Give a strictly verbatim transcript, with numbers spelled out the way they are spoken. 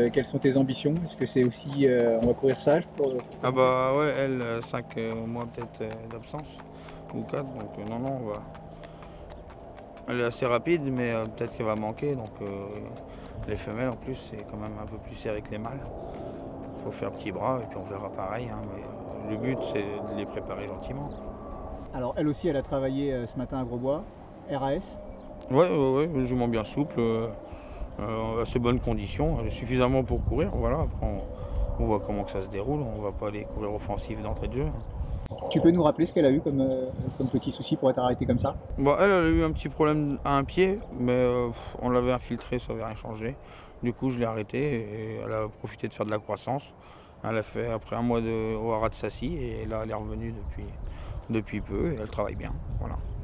euh, quelles sont tes ambitions? Est-ce que c'est aussi, euh, on va courir sage pour, pour Ah commencer? bah ouais, elle, cinq mois peut-être euh, d'absence, ou quatre, donc euh, non, non, on va... Elle est assez rapide, mais euh, peut-être qu'elle va manquer, donc euh, les femelles en plus, c'est quand même un peu plus serré que les mâles. Faut faire petit bras, et puis on verra pareil, hein, mais euh, le but, c'est de les préparer gentiment. Alors elle aussi, elle a travaillé euh, ce matin à Grosbois, R A S. Ouais, ouais, ouais, jument bien souple, euh, euh, assez bonnes conditions, euh, suffisamment pour courir, voilà, après on, on voit comment que ça se déroule, on va pas aller courir offensif d'entrée de jeu, hein. Tu peux nous rappeler ce qu'elle a eu comme, euh, comme petit souci pour être arrêtée comme ça? Bon, elle, elle a eu un petit problème à un pied, mais euh, on l'avait infiltré, ça n'avait rien changé. Du coup, je l'ai arrêtée et elle a profité de faire de la croissance. Elle a fait après un mois de, au haras de Sassy et là, elle est revenue depuis, depuis peu et elle travaille bien. Voilà.